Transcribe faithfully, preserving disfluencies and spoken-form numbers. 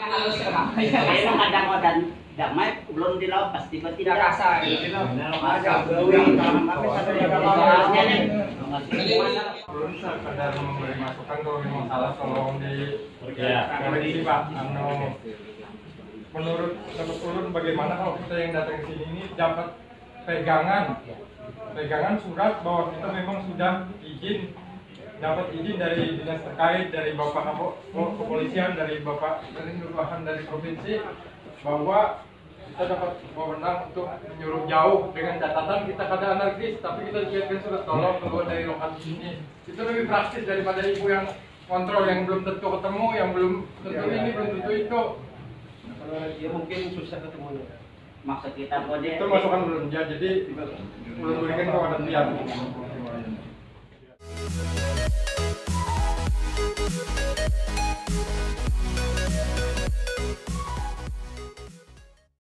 Pero kadang dan damai belum dilapas tiba-tiba kasar gitu. Belum sekedar memberi masukan kalau memang salah tolong di koreksi Pak. Anu, menurut menurut ulun bagaimana kalau kita yang datang ke sini ini dapat pegangan pegangan surat bahwa kita memang sudah izin dapat izin dari dinas terkait, dari Bapak Kepolisian, dari Bapak Penindakan dari provinsi, bahwa kita dapat wewenang untuk menyuruh jauh dengan catatan kita kada anarkis, tapi kita kirimkan surat tolong keluar dari lokasi ini. Itu lebih praktis daripada ibu yang kontrol yang belum tentu ketemu, yang belum tentu ini, belum tentu itu. Kalau dia mungkin susah ketemunya. Maksud kita kode Itu masukan belum ya, jadi belum berikan kepada pihak.